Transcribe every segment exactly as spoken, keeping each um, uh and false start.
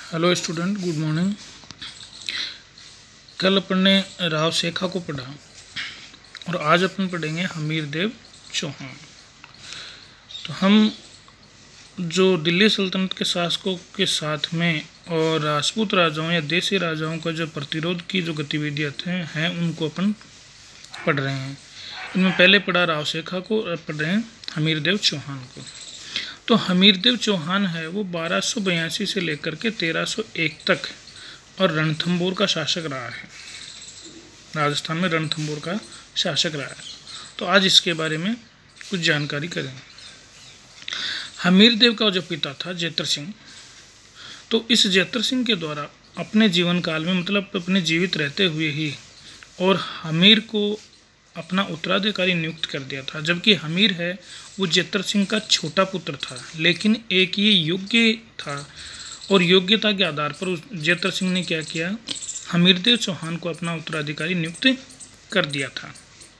Hello student, good morning. कल अपन ने राव शेखा को पढ़ा और आज अपन पढ़ेंगे हमीरदेव चौहान। तो हम जो दिल्ली सल्तनत के शासकों के साथ में और राजपूत राजाओं या देसी राजाओं का जो प्रतिरोध की जो गतिविधियाँ थे हैं उनको अपन पढ़ रहे हैं। इनमें पहले पढ़ा राव शेखा को, अब पढ़ रहे हैं हमीरदेव चौहान को। तो हमीरदेव चौहान है वो बारह सौ बयासी से लेकर के तेरह सौ एक तक और रणथंबोर का शासक रहा है। राजस्थान में रणथंबोर का शासक रहा है। तो आज इसके बारे में कुछ जानकारी करेंगे। हमीरदेव का जो पिता था जेतर सिंह, तो इस जेतर सिंह के द्वारा अपने जीवन काल में मतलब अपने जीवित रहते हुए ही और हमीर को अपना उत्तराधिकारी नियुक्त कर दिया था। जबकि हमीर है वो जेतर सिंह का छोटा पुत्र था, लेकिन एक ये योग्य था और योग्यता के आधार पर उस जेतर सिंह ने क्या किया, हमीरदेव चौहान को अपना उत्तराधिकारी नियुक्त कर दिया था।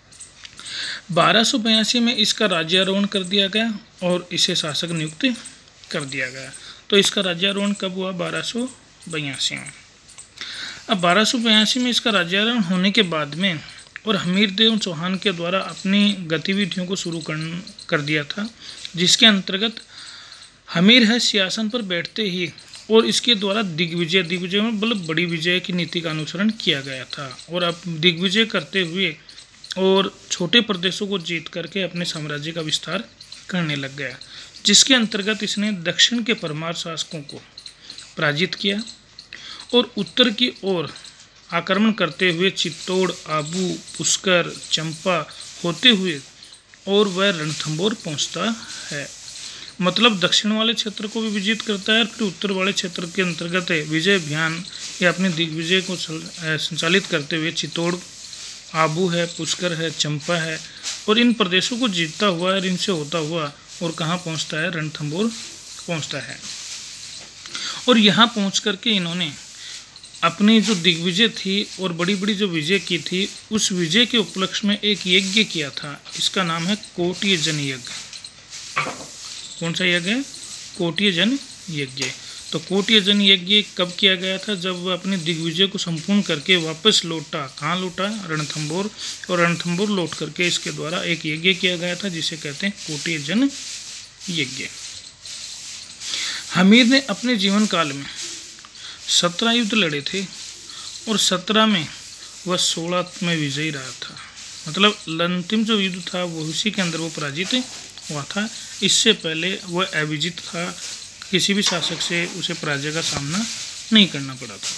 बारह सौ बयासी में इसका राज्यारोहण कर दिया गया और इसे शासक नियुक्त कर दिया गया। तो इसका राज्यारोहण कब हुआ? बारह सौ बयासी में। अब बारह सौ बयासी में इसका राज्यारोहण होने के बाद में और हमीरदेव चौहान के द्वारा अपनी गतिविधियों को शुरू कर कर दिया था, जिसके अंतर्गत हमीर है सिंहासन पर बैठते ही और इसके द्वारा दिग्विजय दिग्विजय में मतलब बड़ी विजय की नीति का अनुसरण किया गया था। और अब दिग्विजय करते हुए और छोटे प्रदेशों को जीत करके अपने साम्राज्य का विस्तार करने लग गया, जिसके अंतर्गत इसने दक्षिण के परमार शासकों को पराजित किया और उत्तर की ओर आक्रमण करते हुए चित्तौड़, आबू, पुष्कर, चंपा होते हुए और वह रणथंबोर पहुंचता है। मतलब दक्षिण वाले क्षेत्र को भी विजित करता है और फिर उत्तर वाले क्षेत्र के अंतर्गत विजय अभियान या अपने दिग्विजय को संचालित करते हुए चित्तौड़, आबू है, पुष्कर है, चंपा है और इन प्रदेशों को जीतता हुआ और इनसे होता हुआ और कहाँ पहुँचता है? रणथंबोर पहुँचता है। और यहाँ पहुँच करके इन्होंने अपनी जो दिग्विजय थी और बड़ी बड़ी जो विजय की थी, उस विजय के उपलक्ष्य में एक यज्ञ किया था। इसका नाम है कोटिय जन यज्ञ। कौन सा यज्ञ है? कोटिय जन यज्ञ। तो कोटिय जन यज्ञ कब किया गया था? जब वह अपने दिग्विजय को संपूर्ण करके वापस लौटा। कहाँ लौटा? रणथंबोर। और रणथंबोर लौट करके इसके द्वारा एक यज्ञ किया गया था जिसे कहते हैं कोटिय जन यज्ञ। हमीर ने अपने जीवन काल में सत्रह युद्ध लड़े थे और सत्रह में वह सोलह में विजयी रहा था। मतलब अंतिम जो युद्ध था वो उसी के अंदर वो पराजित हुआ था। इससे पहले वह अविजित था, किसी भी शासक से उसे पराजय का सामना नहीं करना पड़ा था।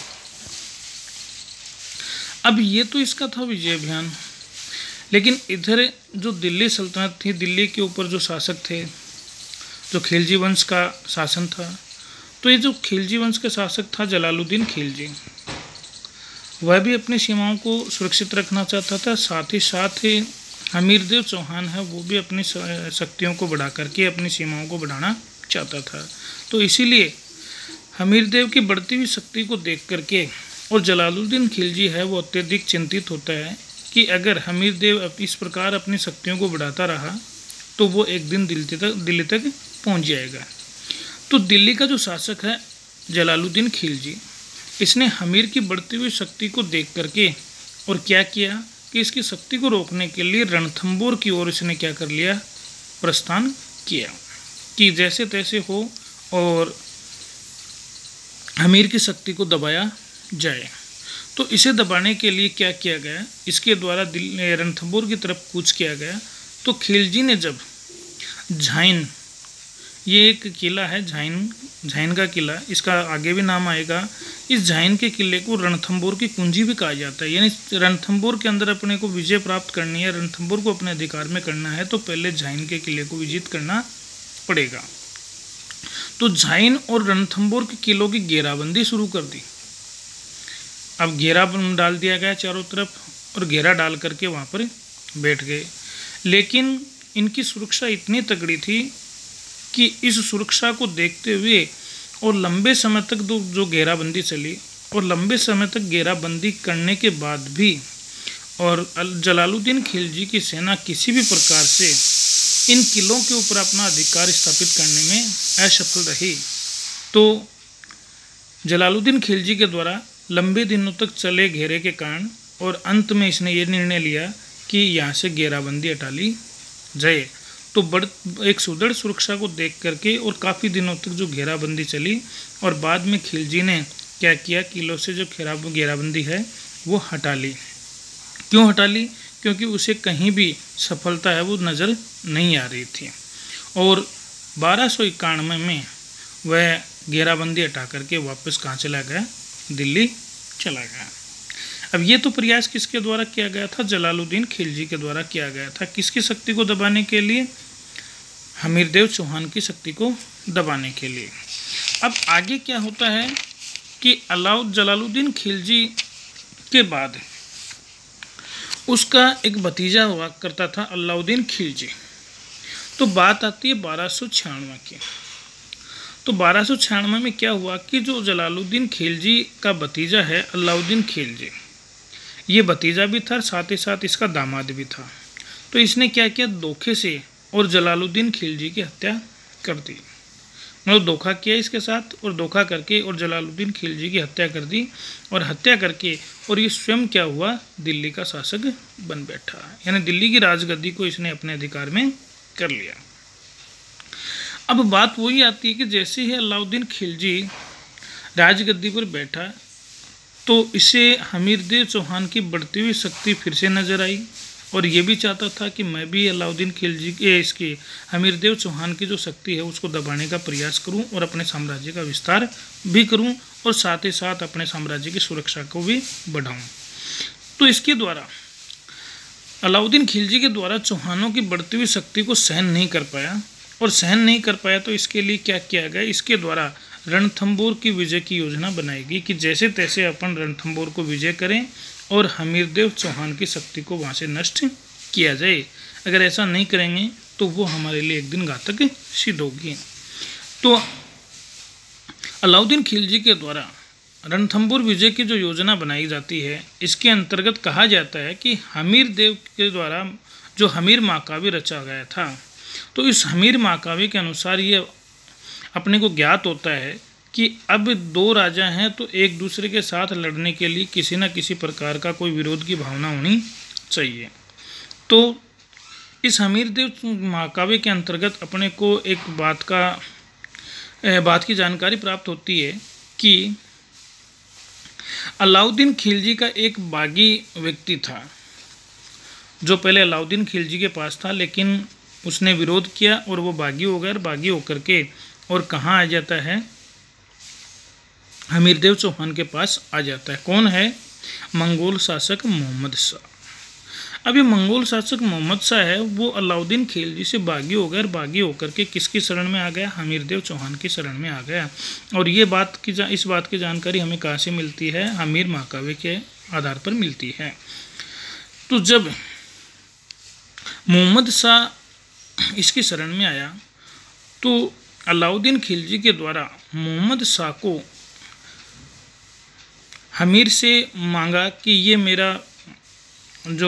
अब ये तो इसका था विजय अभियान, लेकिन इधर जो दिल्ली सल्तनत थी, दिल्ली के ऊपर जो शासक थे, जो खिलजी वंश का शासन था, तो ये जो खिलजी वंश का शासक था जलालुद्दीन खिलजी, वह भी अपनी सीमाओं को सुरक्षित रखना चाहता था। साथ ही साथ ही हमीरदेव चौहान है वो भी अपनी शक्तियों को बढ़ा करके अपनी सीमाओं को बढ़ाना चाहता था। तो इसीलिए हमीरदेव की बढ़ती हुई शक्ति को देख करके और जलालुद्दीन खिलजी है वो अत्यधिक चिंतित होता है कि अगर हमीरदेव इस प्रकार अपनी शक्तियों को बढ़ाता रहा तो वो एक दिन दिल्ली तक दिल्ली तक पहुँच जाएगा। तो दिल्ली का जो शासक है जलालुद्दीन खिलजी, इसने हमीर की बढ़ती हुई शक्ति को देख करके और क्या किया कि इसकी शक्ति को रोकने के लिए रणथंबोर की ओर इसने क्या कर लिया? प्रस्थान किया कि जैसे तैसे हो और हमीर की शक्ति को दबाया जाए। तो इसे दबाने के लिए क्या किया गया? इसके द्वारा दिल्ली रणथंबोर की तरफ कूच किया गया। तो खिलजी ने जब झाइन, ये एक किला है झाइन, झाइन का किला, इसका आगे भी नाम आएगा। इस झाइन के किले को रणथंबोर की कुंजी भी कहा जाता है। यानी रणथंबोर के अंदर अपने को विजय प्राप्त करनी है, रणथंबोर को अपने अधिकार में करना है, तो पहले झाइन के किले को विजित करना पड़ेगा। तो झाइन और रणथंबोर के किलों की घेराबंदी शुरू कर दी। अब घेरा डाल दिया गया चारों तरफ और घेरा डाल करके वहाँ पर बैठ गए। लेकिन इनकी सुरक्षा इतनी तगड़ी थी कि इस सुरक्षा को देखते हुए और लंबे समय तक जो जो घेराबंदी चली और लंबे समय तक घेराबंदी करने के बाद भी और जलालुद्दीन खिलजी की सेना किसी भी प्रकार से इन किलों के ऊपर अपना अधिकार स्थापित करने में असफल रही। तो जलालुद्दीन खिलजी के द्वारा लंबे दिनों तक चले घेरे के कारण और अंत में इसने ये निर्णय लिया कि यहाँ से घेराबंदी हटा ली जाए। तो बड़ एक सुदृढ़ सुरक्षा को देख करके और काफ़ी दिनों तक जो घेराबंदी चली और बाद में खिलजी ने क्या किया, किलों से जो घेरा घेराबंदी है वो हटा ली। क्यों हटा ली? क्योंकि उसे कहीं भी सफलता है वो नज़र नहीं आ रही थी। और बारह सौ इक्यानवे में वह घेराबंदी हटा करके वापस कहाँ चला गया? दिल्ली चला गया। अब ये तो प्रयास किसके द्वारा किया गया था? जलालुद्दीन खिलजी के द्वारा किया गया था। किसकी शक्ति को दबाने के लिए? हमीरदेव चौहान की शक्ति को दबाने के लिए। अब आगे क्या होता है कि अलाउद जलालुद्दीन खिलजी के बाद उसका एक भतीजा हुआ करता था अलाउद्दीन खिलजी। तो बात आती है बारह सौ छियानवे की। तो बारह सौ छियानवे में क्या हुआ कि जो जलालुद्दीन खिलजी का भतीजा है अलाउद्दीन खिलजी, ये भतीजा भी था, साथ ही साथ इसका दामाद भी था। तो इसने क्या किया? धोखे से और जलालुद्दीन खिलजी की हत्या कर दी। मतलब धोखा किया इसके साथ और धोखा करके और जलालुद्दीन खिलजी की हत्या कर दी। और हत्या करके और ये स्वयं क्या हुआ? दिल्ली का शासक बन बैठा। यानी दिल्ली की राजगद्दी को इसने अपने अधिकार में कर लिया। अब बात वही आती है कि जैसे ही अलाउद्दीन खिलजी राजगद्दी पर बैठा तो इसे हमीरदेव चौहान की बढ़ती हुई शक्ति फिर से नजर आई और ये भी चाहता था कि मैं भी अलाउद्दीन खिलजी के इसके हमीरदेव चौहान की जो शक्ति है उसको दबाने का प्रयास करूं और अपने साम्राज्य का विस्तार भी करूं और साथ ही साथ अपने साम्राज्य की सुरक्षा को भी बढ़ाऊं। तो इसके द्वारा अलाउद्दीन खिलजी के द्वारा चौहानों की बढ़ती हुई शक्ति को सहन नहीं कर पाया और सहन नहीं कर पाया तो इसके लिए क्या किया गया? इसके द्वारा रणथंबोर की विजय की योजना बनाएगी कि जैसे तैसे अपन रणथंबोर को विजय करें और हमीरदेव चौहान की शक्ति को वहाँ से नष्ट किया जाए। अगर ऐसा नहीं करेंगे तो वो हमारे लिए एक दिन घातक सिद्ध होगी। तो अलाउद्दीन खिलजी के द्वारा रणथंबोर विजय की जो योजना बनाई जाती है, इसके अंतर्गत कहा जाता है कि हमीरदेव के द्वारा जो हमीर महाकाव्य रचा गया था, तो इस हमीर महाकाव्य के अनुसार ये अपने को ज्ञात होता है कि अब दो राजा हैं तो एक दूसरे के साथ लड़ने के लिए किसी न किसी प्रकार का कोई विरोध की भावना होनी चाहिए। तो इस हमीरदेव महाकाव्य के अंतर्गत अपने को एक बात का बात की जानकारी प्राप्त होती है कि अलाउद्दीन खिलजी का एक बागी व्यक्ति था जो पहले अलाउद्दीन खिलजी के पास था, लेकिन उसने विरोध किया और वो बागी हो गया। बागी होकर के और कहाँ आ जाता है? हमीरदेव चौहान के पास आ जाता है। कौन है? मंगोल शासक मोहम्मद शाह। अब ये मंगोल शासक मोहम्मद शाह है वो अलाउद्दीन खिलजी से बागी हो गया और बागी होकर के किसकी शरण में आ गया? हमीरदेव चौहान की शरण में आ गया। और ये बात की जा इस बात की जानकारी हमें कहाँ से मिलती है? हमीर महाकाव्य के आधार पर मिलती है। तो जब मोहम्मद शाह इसकी शरण में आया तो अलाउद्दीन खिलजी के द्वारा मोहम्मद शाह को हमीर से मांगा कि ये मेरा जो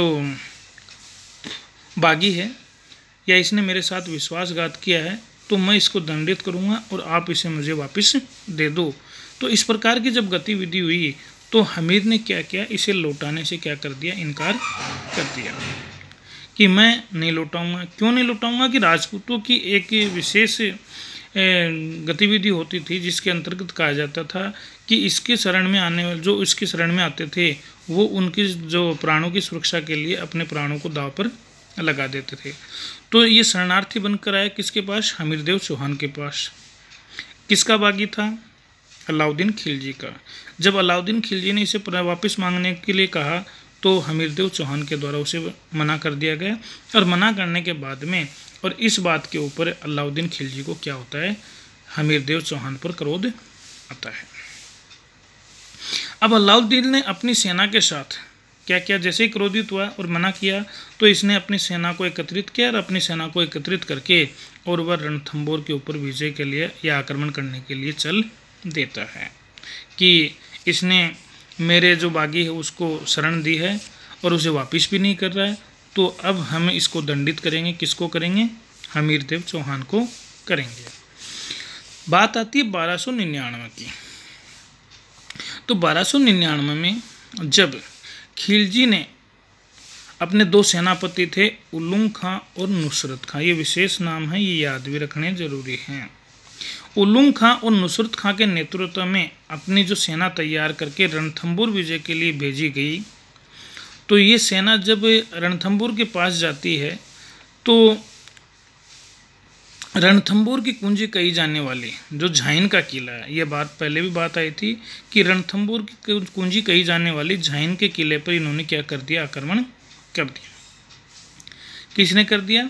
बागी है या इसने मेरे साथ विश्वासघात किया है तो मैं इसको दंडित करूँगा और आप इसे मुझे वापस दे दो। तो इस प्रकार की जब गतिविधि हुई तो हमीर ने क्या किया? इसे लौटाने से क्या कर दिया? इनकार कर दिया कि मैं नहीं लौटाऊंगा। क्यों नहीं लौटाऊंगा? कि राजपूतों की एक विशेष गतिविधि होती थी जिसके अंतर्गत कहा जाता था कि इसके शरण में आने वाले जो इसके शरण में आते थे वो उनकी जो प्राणों की सुरक्षा के लिए अपने प्राणों को दांव पर लगा देते थे। तो ये शरणार्थी बनकर आया किसके पास? हमीरदेव चौहान के पास। किसका बागी था? अलाउद्दीन खिलजी का। जब अलाउद्दीन खिलजी ने इसे वापस मांगने के लिए कहा तो हमीरदेव चौहान के द्वारा उसे मना कर दिया गया और मना करने के बाद में और इस बात के ऊपर अलाउद्दीन खिलजी को क्या होता है? हमीरदेव चौहान पर क्रोध आता है। अब अलाउद्दीन ने अपनी सेना के साथ क्या किया? जैसे ही क्रोधित हुआ और मना किया तो इसने अपनी सेना को एकत्रित किया और अपनी सेना को एकत्रित करके और वह रणथंबोर के ऊपर विजय के लिए या आक्रमण करने के लिए चल देता है कि इसने मेरे जो बागी है उसको शरण दी है और उसे वापस भी नहीं कर रहा है, तो अब हम इसको दंडित करेंगे। किसको करेंगे? हमीरदेव चौहान को करेंगे। बात आती है बारह सौ निन्यानवे की। तो बारह सौ निन्यानवे में जब खिलजी ने अपने दो सेनापति थे उल्लुग खां और नुसरत खां, ये विशेष नाम है, ये याद भी रखने जरूरी हैं। उल्लुग खां और नुसरत खां के नेतृत्व में अपनी जो सेना तैयार करके रणथंभौर विजय के लिए भेजी गई, तो ये सेना जब रणथंभौर के पास जाती है तो रणथंभौर की कुंजी कही जाने वाली जो झाइन का किला है, ये बात पहले भी बात आई थी कि रणथंभौर की कुंजी कही जाने वाली झाइन के किले पर इन्होंने क्या कर दिया, आक्रमण कर दिया। किसने कर दिया?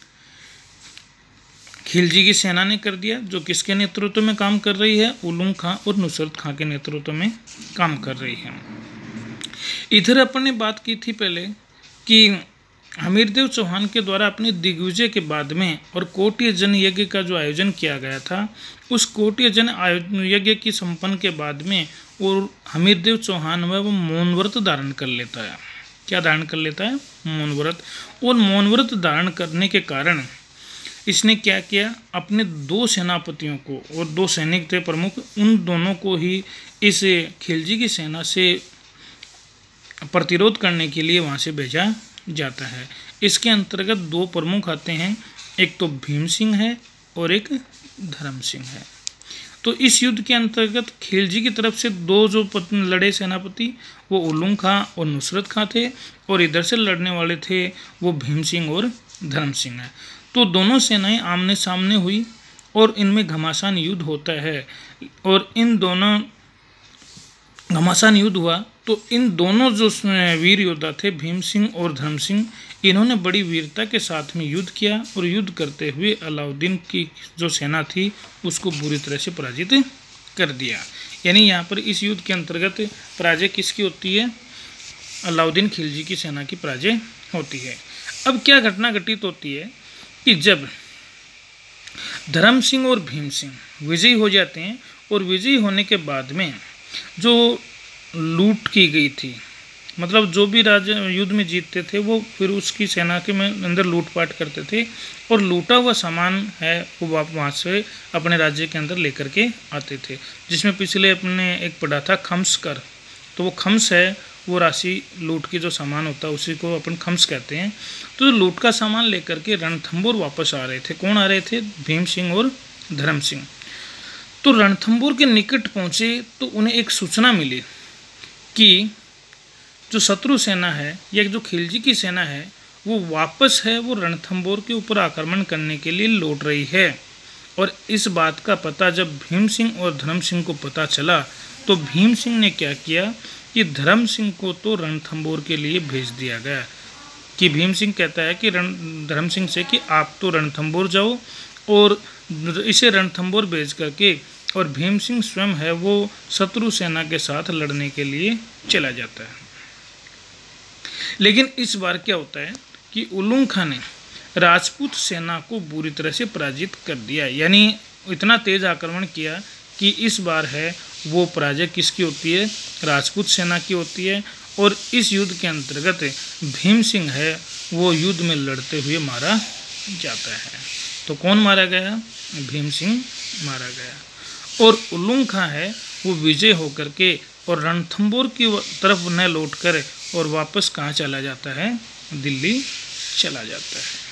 खिलजी की सेना ने कर दिया, जो किसके नेतृत्व में काम कर रही है? उल्लुग खां और नुसरत खां के नेतृत्व में काम कर रही है। इधर अपन ने बात की थी पहले कि हमीरदेव चौहान के द्वारा अपने दिग्विजय के बाद में और कोटिय जन यज्ञ का जो आयोजन किया गया था, उस कोटिय जन यज्ञ की संपन्न के बाद में और हमीरदेव चौहान वह वो मौन व्रत धारण कर लेता है। क्या धारण कर लेता है? मौन व्रत। और मौन व्रत धारण करने के कारण इसने क्या किया, अपने दो सेनापतियों को और दो सैनिक थे प्रमुख, उन दोनों को ही इस खिलजी की सेना से प्रतिरोध करने के लिए वहाँ से भेजा जाता है। इसके अंतर्गत दो प्रमुख आते हैं, एक तो भीम सिंह है और एक धर्म सिंह है। तो इस युद्ध के अंतर्गत खिलजी की तरफ से दो जो लड़े सेनापति वो उल्लुग खां और नुसरत खां थे, और इधर से लड़ने वाले थे वो भीम सिंह और धर्म सिंह है। तो दोनों सेनाएं आमने सामने हुई और इनमें घमासान युद्ध होता है, और इन दोनों घमासान युद्ध हुआ तो इन दोनों जो वीर योद्धा थे भीम सिंह और धर्म सिंह, इन्होंने बड़ी वीरता के साथ में युद्ध किया और युद्ध करते हुए अलाउद्दीन की जो सेना थी उसको बुरी तरह से पराजित कर दिया। यानी यहाँ पर इस युद्ध के अंतर्गत पराजय किसकी होती है? अलाउद्दीन खिलजी की सेना की पराजय होती है। अब क्या घटना घटित होती है कि जब धर्म सिंह और भीम सिंह विजयी हो जाते हैं, और विजयी होने के बाद में जो लूट की गई थी, मतलब जो भी राजा युद्ध में जीतते थे वो फिर उसकी सेना के में अंदर लूटपाट करते थे, और लूटा हुआ सामान है वो आप वहाँ से अपने राज्य के अंदर लेकर के आते थे। जिसमें पिछले अपने एक पढ़ा था खम्स कर, तो वो खम्स है वो राशि लूट की जो सामान होता है उसी को अपन खम्स कहते हैं। तो लूट का सामान लेकर के रणथंभौर वापस आ रहे थे। कौन आ रहे थे? भीम सिंह और धर्म सिंह। तो रणथंभौर के निकट पहुँचे तो उन्हें एक सूचना मिली कि जो शत्रु सेना है या जो खिलजी की सेना है वो वापस है, वो रणथंभौर के ऊपर आक्रमण करने के लिए लौट रही है। और इस बात का पता जब भीम सिंह और धर्म सिंह को पता चला तो भीम सिंह ने क्या किया कि धर्म सिंह को तो रणथंभौर के लिए भेज दिया गया। कि भीम सिंह कहता है कि रण धर्म सिंह से कि आप तो रणथंभौर जाओ, और इसे रणथंभौर भेज करके, और भीम सिंह स्वयं है वो शत्रु सेना के साथ लड़ने के लिए चला जाता है। लेकिन इस बार क्या होता है कि उल्लुग खां ने राजपूत सेना को बुरी तरह से पराजित कर दिया, यानी इतना तेज आक्रमण किया कि इस बार है वो पराजय किसकी होती है? राजपूत सेना की होती है। और इस युद्ध के अंतर्गत भीम सिंह है वो युद्ध में लड़ते हुए मारा जाता है। तो कौन मारा गया? भीम सिंह मारा गया। और उल्लुग खां है वो विजय होकर के और रणथंभौर की तरफ न लौट कर और वापस कहाँ चला जाता है? दिल्ली चला जाता है।